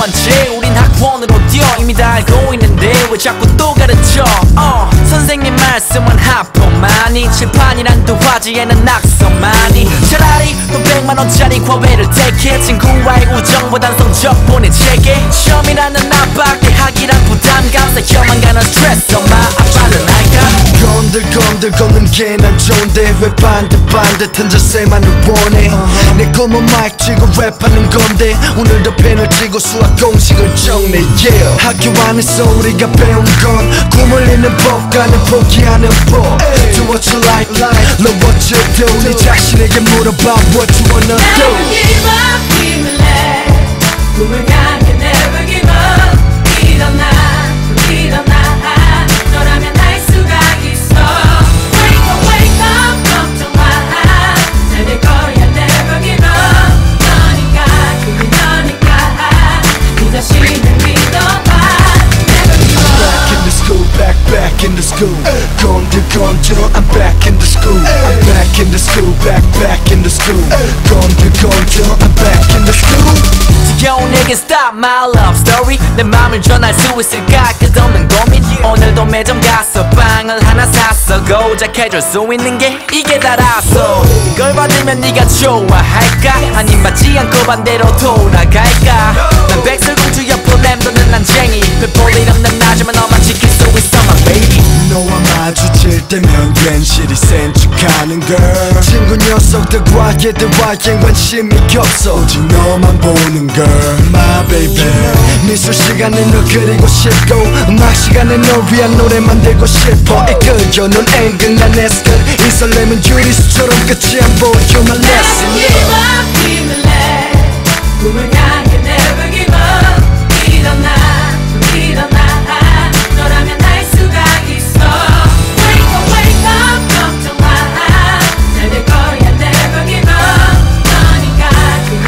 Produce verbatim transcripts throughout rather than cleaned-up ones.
한 채 우린 학원으로 뛰어 이미 다 알고 있는데 왜 자꾸 또 가르쳐 어, 선생님 말씀은 하품하니 칠판이란 두 화지에는 낙서만이 차라리 또 백만원짜리 과외를 택해 친구와의 우정보단 성적 보내 체계 시험이라는 압박 대학이란 부담감 쌓여만 가는 스트레스 엄마 아빠는 알까 건들건들 걷는 게 난 좋은데 왜 반듯반듯한 자세만을 원해 uh-huh. 내 검은 마이크 쥐고 랩하는 건데 오늘도 펜을 쥐고 수학 공식을 정리 yeah. 학교 안에서 우리가 배운 건 꿈을 잃는 법과는 포기하는 법 hey. Do what you like, like, love what you do 네 자신에게 물어봐 what you wanna do Never give up, 힘을 내 꿈을 향해 never give up 일어나, 일어나 너라면 할 수가 있어 Wake up, wake up, 걱정 마 잘 될 거야 never give up 너니까, 그게 너니까 네 자신을 믿어봐 Never give up Back in the school, back, back in the school 건들건들 I'm back in the school I'm back in the school, back, back in the school 건들건들 I'm back in the school 지겨운 내게 stop my love story 내 맘을 전할 수 있을까 끝없는 고민 오늘도 매점 가서 빵을 하나 샀어 고작해줄 수 있는 게 이게 다라서 걸 받으면 네가 좋아할까 아님 받지 않고 반대로 돌아갈까 난 백설공주 옆으로 램도는 난쟁이 별 없는 나지만 너만 지킬 수 있어 my baby 너와 마주칠 때면 괜시리 센 척하는 girl 친구 녀석들과의 대화엔 관심이 없어 오직 너만 보는 girl my baby 미술 시간에 널 그리고 싶고 음악 시간에 널 위한 노래 만들고 싶어 이끌려 넌 앵글난 내 스크립 이 설렘은 유리수처럼 끝이 안 보여 my lesson Never give up, 힘을 내 꿈을 향해 never give up 일어나, 일어나 너라면 할 수가 있어 Wake up, wake up, 걱정 마 잘 될 거야 never give up 너니까, 그게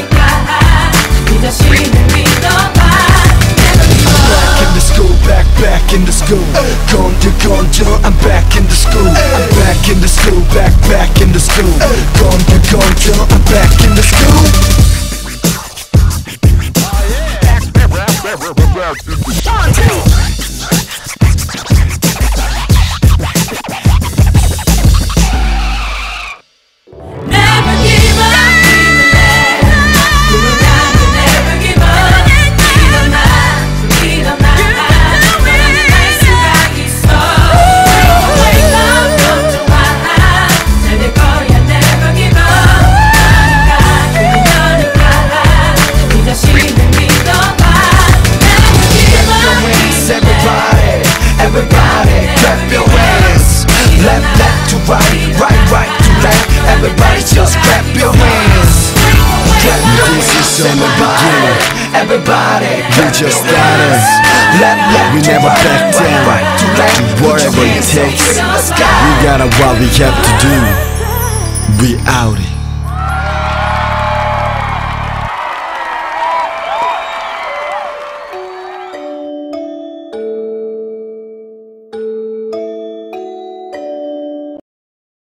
너니까 네 자신을 믿어봐 Never give up Back in the school, back, back in the school 건들건들 I'm back in the school I'm back in the school, back, back in the school 건들건들 I'm back in the school Never give up, 힘을 내 꿈을 향해 never give up 일어나, 일어나 너라면 할 수가 있어 Wake up, wake up, 걱정 마 잘 될 거야 never give up 너니까, 그게 너니까 네 자신을 믿어봐 Never give up, Everybody, everybody, clap your hands Left, left to right, right, right to left Everybody just clap your hands Clap your hands This is only beginning Everybody, we just started Left, left we never back down right, right to left Do whatever it takes We got what we have to do We out it